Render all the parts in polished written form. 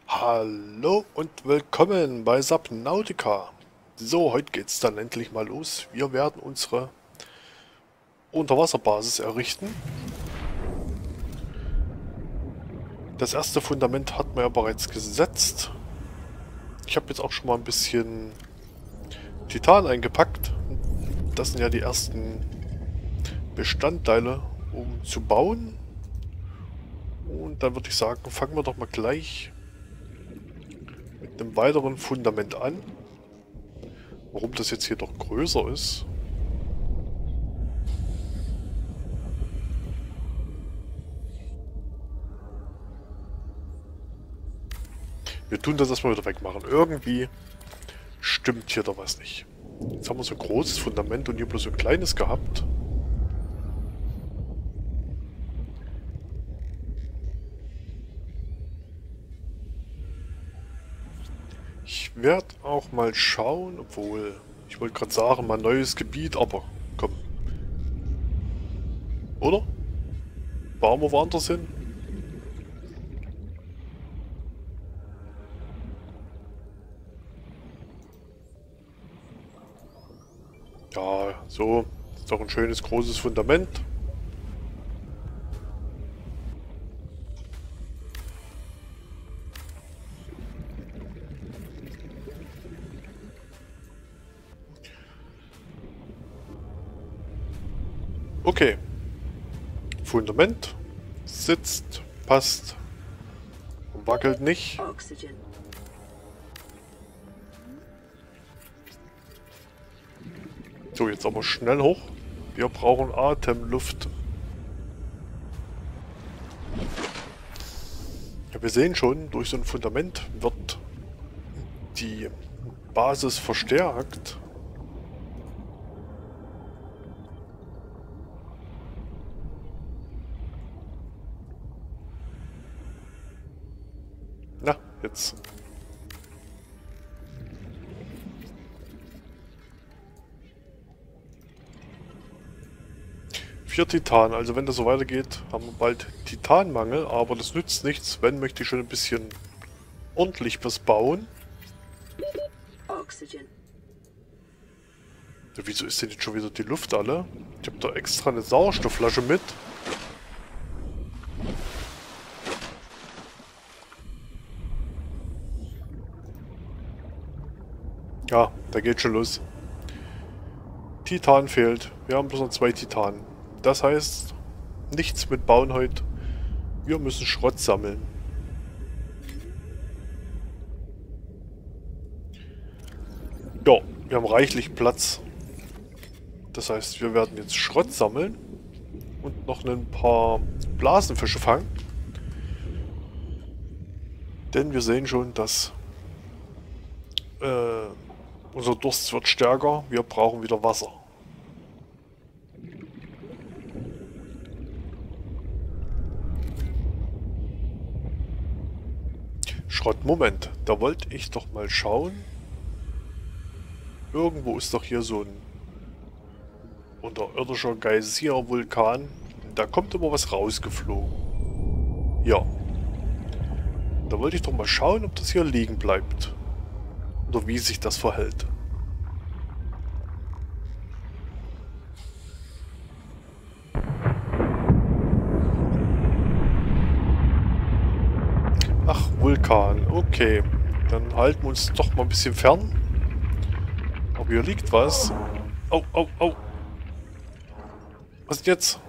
Hallo und willkommen bei Subnautica. So, heute geht's dann endlich mal los. Wir werden unsere Unterwasserbasis errichten. Das erste Fundament hat man ja bereits gesetzt. Ich habe jetzt auch schon mal ein bisschen Titan eingepackt. Das sind ja die ersten Bestandteile, um zu bauen. Und dann würde ich sagen, fangen wir doch mal gleich mit einem weiteren Fundament an. Warum das jetzt hier doch größer ist. Wir tun das erstmal wieder wegmachen. Irgendwie stimmt hier doch was nicht. Jetzt haben wir so ein großes Fundament und hier bloß so ein kleines gehabt. Ich werde auch mal schauen, obwohl, ich wollte gerade sagen, mal neues Gebiet, aber komm. Oder? Bauen wir woanders hin? Ja, so. Ist doch ein schönes, großes Fundament. Okay. Fundament. Sitzt. Passt. Wackelt nicht. Oxygen. So, jetzt aber schnell hoch. Wir brauchen Atemluft. Ja, wir sehen schon, durch so ein Fundament wird die Basis verstärkt. Na, jetzt. Vier Titan, also wenn das so weitergeht, haben wir bald Titanmangel, aber das nützt nichts. Wenn, möchte ich schon ein bisschen ordentlich was bauen. Oxygen. Ja, wieso ist denn jetzt schon wieder die Luft alle? Ich habe da extra eine Sauerstoffflasche mit. Ja, da geht schon los. Titan fehlt. Wir haben bloß noch 2 Titanen. Das heißt, nichts mit Bauen heute. Wir müssen Schrott sammeln. Ja, wir haben reichlich Platz. Das heißt, wir werden jetzt Schrott sammeln und noch ein paar Blasenfische fangen. Denn wir sehen schon, dass unser Durst wird stärker. Wir brauchen wieder Wasser. Schrott, Moment. Da wollte ich doch mal schauen. Irgendwo ist doch hier so ein unterirdischer Geysir-Vulkan. Da kommt immer was rausgeflogen. Ja. Da wollte ich doch mal schauen, ob das hier liegen bleibt. Oder wie sich das verhält. Ach, Vulkan. Okay. Dann halten wir uns doch mal ein bisschen fern. Aber hier liegt was. Oh, oh, oh. Was ist jetzt?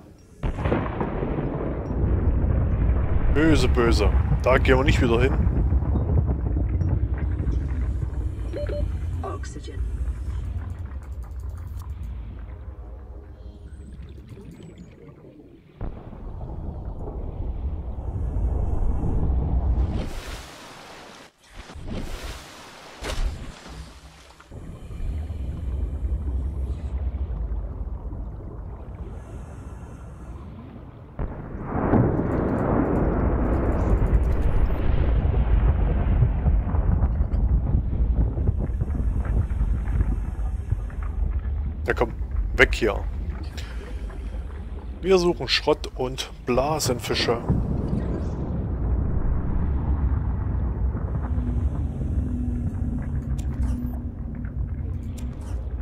Böse, böse. Da gehen wir nicht wieder hin. Oxygen. Ja, komm. Weg hier. Wir suchen Schrott und Blasenfische.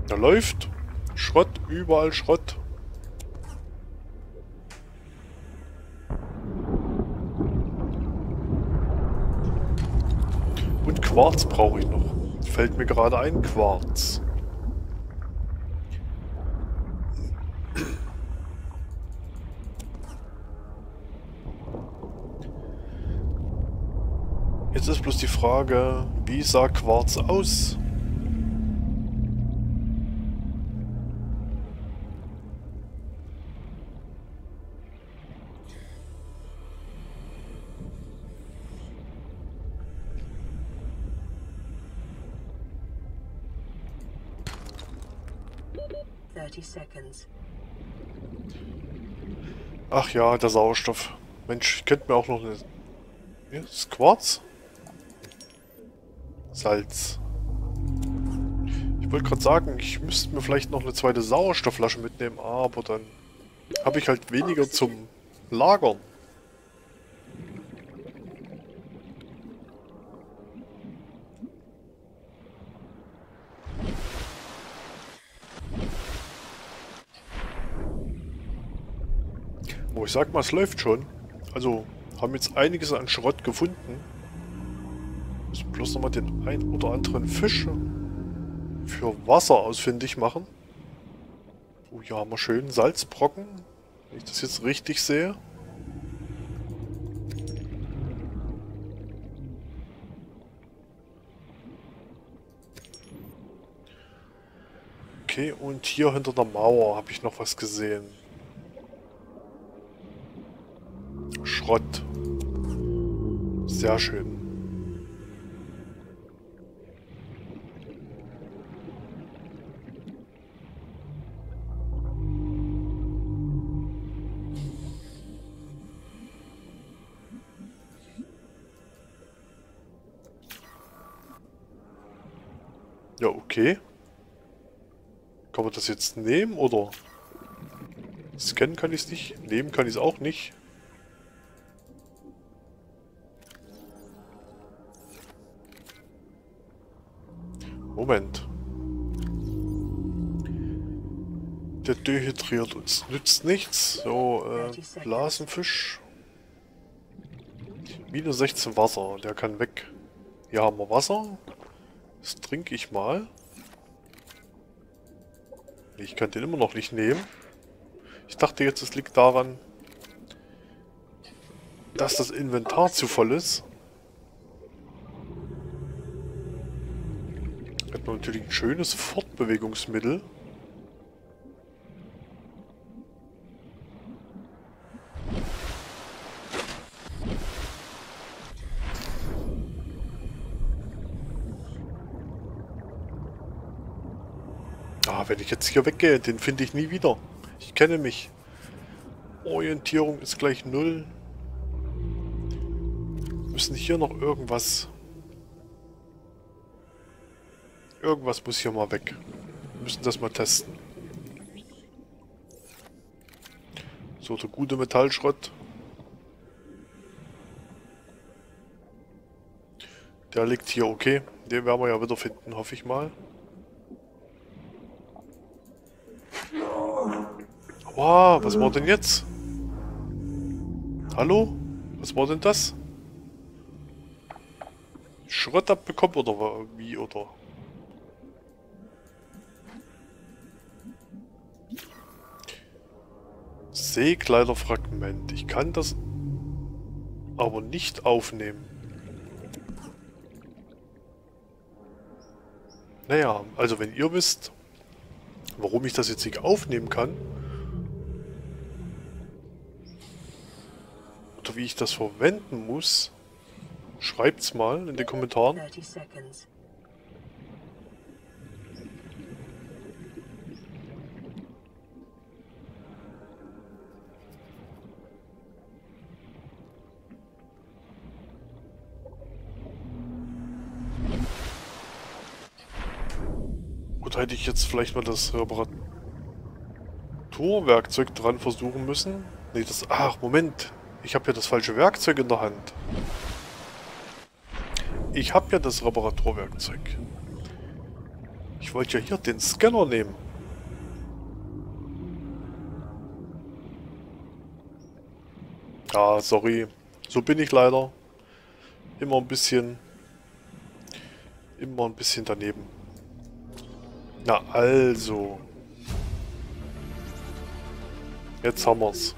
Da läuft Schrott, überall Schrott. Und Quarz brauche ich noch. Fällt mir gerade ein, Quarz. Jetzt ist bloß die Frage, wie sah Quarz aus? Ach ja, der Sauerstoff. Mensch, ich könnte mir auch noch eine... Hier, das ist Quarz? Salz. Ich wollte gerade sagen, ich müsste mir vielleicht noch eine zweite Sauerstoffflasche mitnehmen, aber dann habe ich halt weniger zum Lagern. Oh, ich sag mal, es läuft schon. Also, haben jetzt einiges an Schrott gefunden. Müssen bloß nochmal den ein oder anderen Fisch für Wasser ausfindig machen. Oh, hier haben wir schön Salzbrocken, wenn ich das jetzt richtig sehe. Okay, und hier hinter der Mauer habe ich noch was gesehen. Schrott. Sehr schön. Ja, okay. Kann man das jetzt nehmen, oder? Scannen kann ich es nicht. Nehmen kann ich es auch nicht. Moment. Der dehydriert uns. Nützt nichts. So, Blasenfisch. Minus 16 Wasser. Der kann weg. Hier haben wir Wasser. Das trinke ich mal. Ich kann den immer noch nicht nehmen. Ich dachte jetzt, es liegt daran, dass das Inventar zu voll ist. Hat man natürlich ein schönes Fortbewegungsmittel. Ah, wenn ich jetzt hier weggehe, den finde ich nie wieder. Ich kenne mich. Orientierung ist gleich 0. Müssen hier noch irgendwas... Irgendwas muss hier mal weg. Wir müssen das mal testen. So, der gute Metallschrott. Der liegt hier, okay. Den werden wir ja wieder finden, hoffe ich mal. Wow, was war denn jetzt? Hallo? Was war denn das? Schrott abbekommen oder wie, oder? Seekleiderfragment. Ich kann das aber nicht aufnehmen. Naja, also wenn ihr wisst, warum ich das jetzt nicht aufnehmen kann, oder wie ich das verwenden muss, schreibt's mal in den Kommentaren. Oder hätte ich jetzt vielleicht mal das Reparaturwerkzeug dran versuchen müssen? Nee, das... Ach, Moment. Ich habe ja das falsche Werkzeug in der Hand. Ich habe ja das Reparaturwerkzeug. Ich wollte ja hier den Scanner nehmen. Ah, sorry. So bin ich leider. Immer ein bisschen daneben. Na also. Jetzt haben wir's.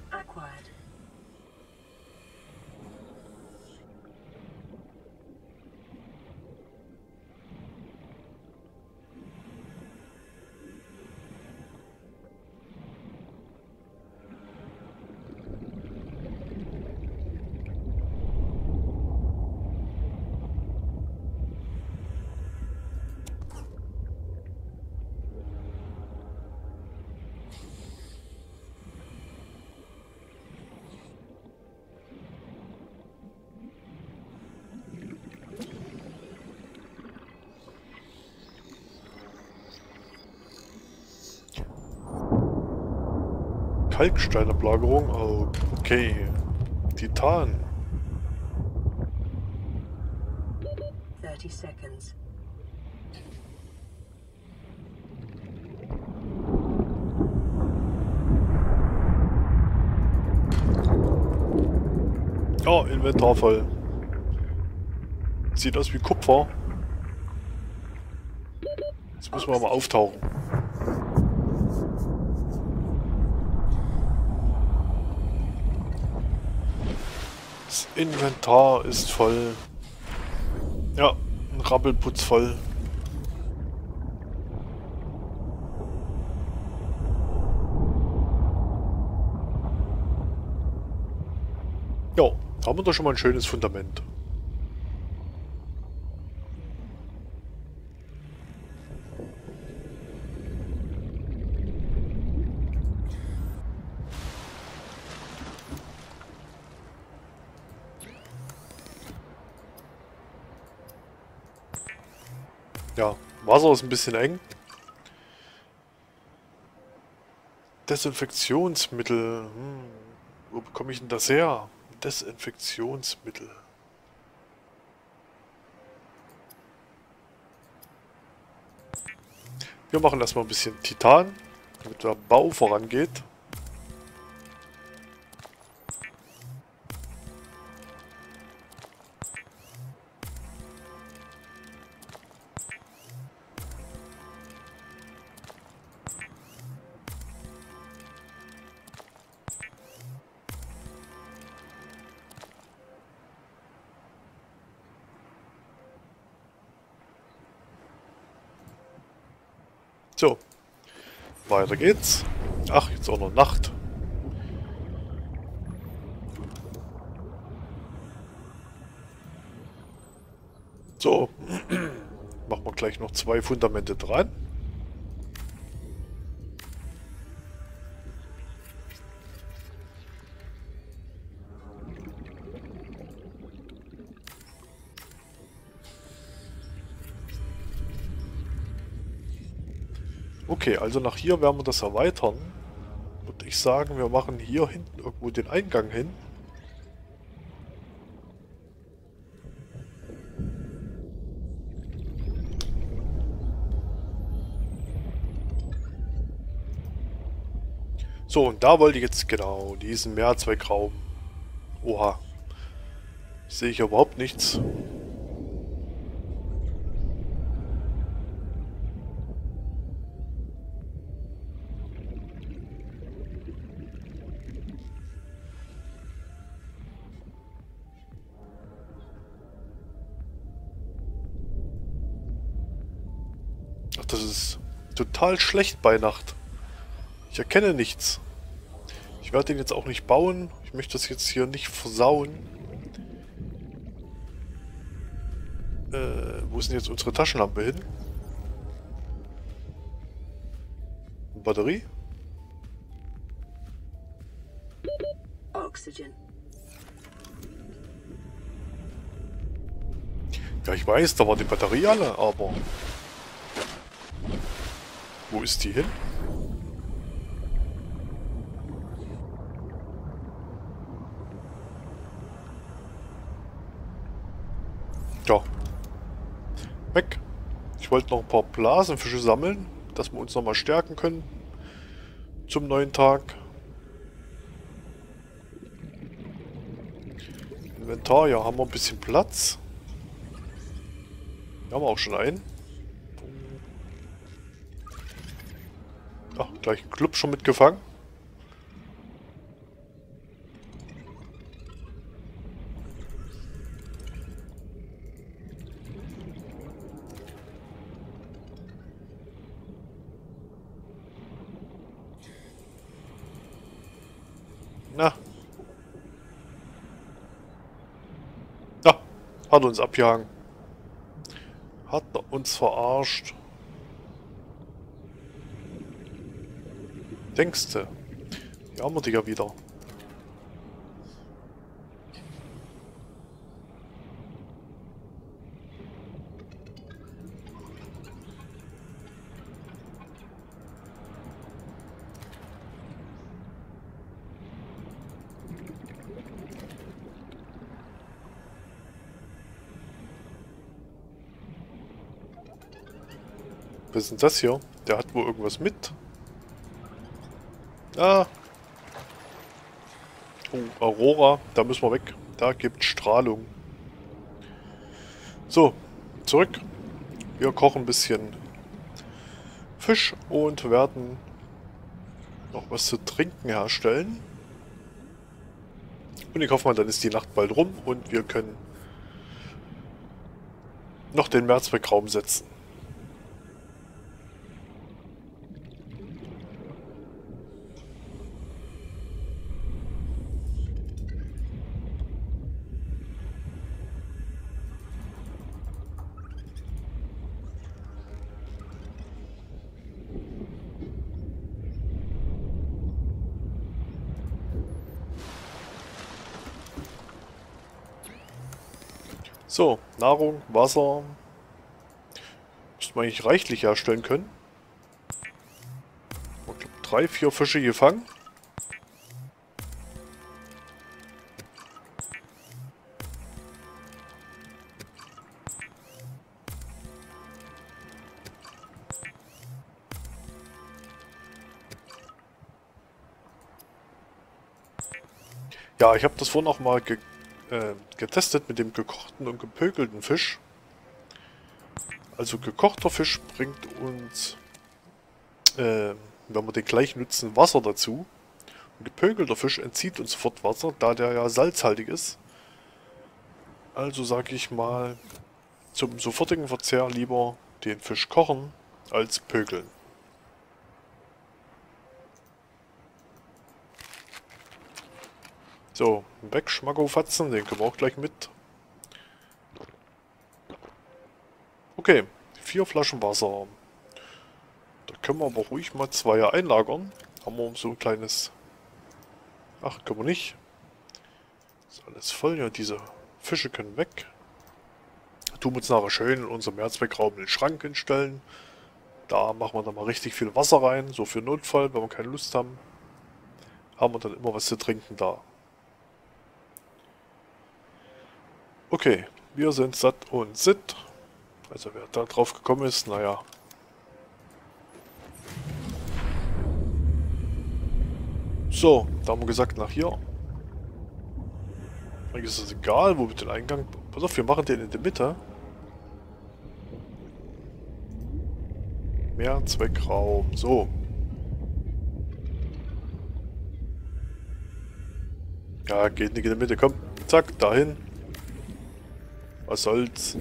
Kalksteinablagerung, okay. Titan. 30 seconds. Oh, Inventar voll. Sieht aus wie Kupfer. Jetzt müssen wir mal auftauchen. Das Inventar ist voll. Ja, ein Rabbelputz voll. Ja, haben wir doch schon mal ein schönes Fundament. Ja, Wasser ist ein bisschen eng. Desinfektionsmittel. Wo bekomme ich denn das her? Desinfektionsmittel. Wir machen erstmal ein bisschen Titan, damit der Bau vorangeht. So, weiter geht's. Ach, jetzt auch noch Nacht. So, machen wir gleich noch 2 Fundamente dran. Okay, also nach hier werden wir das erweitern. Würde ich sagen, wir machen hier hinten irgendwo den Eingang hin. So, und da wollte ich jetzt genau diesen Mehrzweckraum. Oha. Sehe ich überhaupt nichts. Ach, das ist total schlecht bei Nacht. Ich erkenne nichts. Ich werde den jetzt auch nicht bauen. Ich möchte das jetzt hier nicht versauen. Wo ist denn jetzt unsere Taschenlampe hin? Batterie? Oxygen. Ja, ich weiß, da war die Batterie alle, aber... Wo ist die hin? Ja. Weg. Ich Ich wollte noch ein paar Blasenfische sammeln, dass wir uns nochmal stärken können zum neuen Tag. Inventar, ja, haben wir ein bisschen Platz. Hier haben wir auch schon einen. Ach, gleich ein Club schon mitgefangen. Na. Ja, hat uns abgehangen. Hat er uns verarscht. Denkste. Hier haben wir dich ja wieder. Was ist denn das hier? Der hat wohl irgendwas mit. Ah. Oh, Aurora. Da müssen wir weg. Da gibt Strahlung. So, zurück. Wir kochen ein bisschen Fisch und werden noch was zu trinken herstellen. Und ich hoffe mal, dann ist die Nacht bald rum und wir können noch den Mehrzweckraum setzen. So, Nahrung, Wasser. Müssten wir eigentlich reichlich herstellen können. Ich glaube, 3, 4 Fische gefangen. Ja, ich habe das vorhin auch mal getestet mit dem gekochten und gepökelten Fisch. Also gekochter Fisch bringt uns, wenn wir den gleich nutzen, Wasser dazu. Und gepökelter Fisch entzieht uns sofort Wasser, da der ja salzhaltig ist. Also sage ich mal, zum sofortigen Verzehr lieber den Fisch kochen als pökeln. So, weg, Schmackofatzen, den können wir auch gleich mit. Okay, 4 Flaschen Wasser. Da können wir aber ruhig mal 2 einlagern. Haben wir so ein kleines... Ach, können wir nicht. Ist alles voll, ja, diese Fische können weg. Tun wir uns nachher schön in unserem Mehrzweckraum den Schrank hinstellen. Da machen wir dann mal richtig viel Wasser rein, so für Notfall, wenn wir keine Lust haben. Haben wir dann immer was zu trinken da. Okay, wir sind satt und sitt. Also wer da drauf gekommen ist, naja. So, da haben wir gesagt, nach hier. Eigentlich ist es egal, wo wir den Eingang... Pass auf, wir machen den in der Mitte. Mehrzweckraum, so. Ja, geht nicht in der Mitte, komm. Zack, dahin. Was soll's?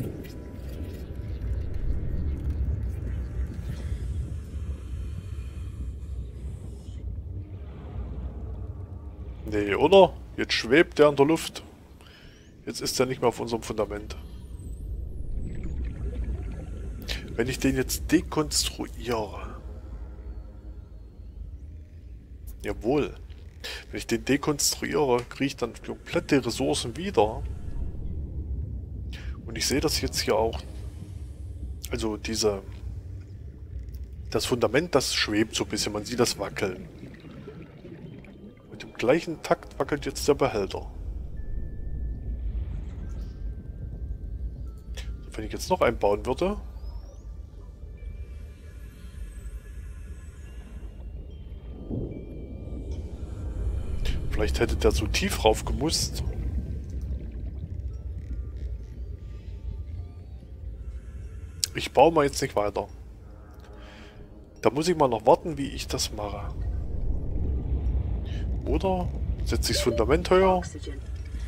Nee, oder? Jetzt schwebt der in der Luft. Jetzt ist er nicht mehr auf unserem Fundament. Wenn ich den jetzt dekonstruiere... Jawohl. Wenn ich den dekonstruiere, kriege ich dann komplette Ressourcen wieder. Und ich sehe das jetzt hier auch. Also das Fundament, das schwebt so ein bisschen. Man sieht das wackeln. Mit dem gleichen Takt wackelt jetzt der Behälter. Wenn ich jetzt noch einbauen würde, Vielleicht hätte der so tief rauf gemusst. Ich baue mal jetzt nicht weiter. Da muss ich mal noch warten, wie ich das mache. Oder setze ich das Fundament höher? Oxygen.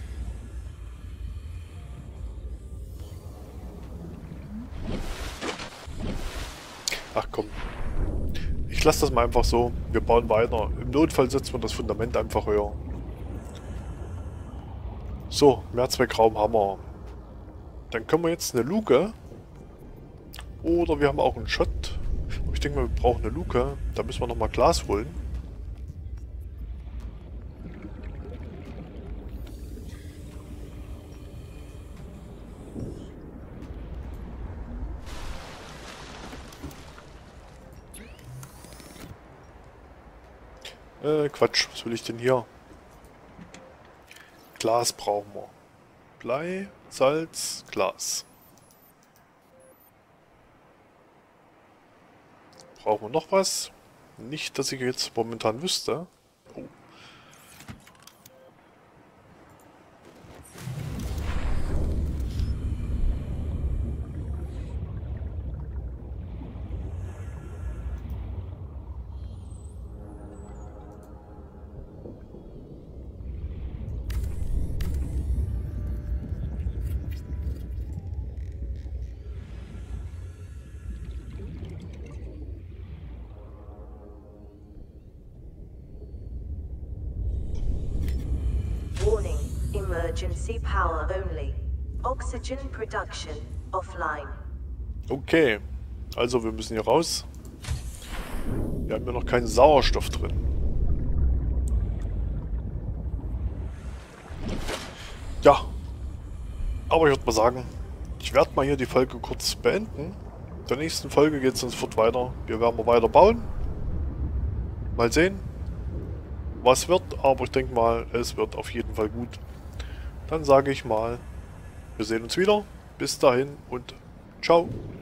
Ach komm. Ich lasse das mal einfach so. Wir bauen weiter. Im Notfall setzen wir das Fundament einfach höher. So, Mehrzweckraum haben wir. Dann können wir jetzt eine Luke. Oder wir haben auch einen Shot. Aber ich denke mal, wir brauchen eine Luke. Da müssen wir nochmal Glas holen. Quatsch, was will ich denn hier? Glas brauchen wir. Blei, Salz, Glas. Brauchen wir noch was? Nicht, dass ich jetzt momentan wüsste. Oh. Warning, emergency power only. Oxygen production offline. Okay, also wir müssen hier raus. Wir haben ja noch keinen Sauerstoff drin. Ja, aber ich würde mal sagen, ich werde mal hier die Folge kurz beenden. In der nächsten Folge geht es dann sofort weiter. Wir werden mal weiter bauen. Mal sehen, was wird, aber ich denke mal, es wird auf jeden Fall gut. Dann sage ich mal, wir sehen uns wieder. Bis dahin und ciao.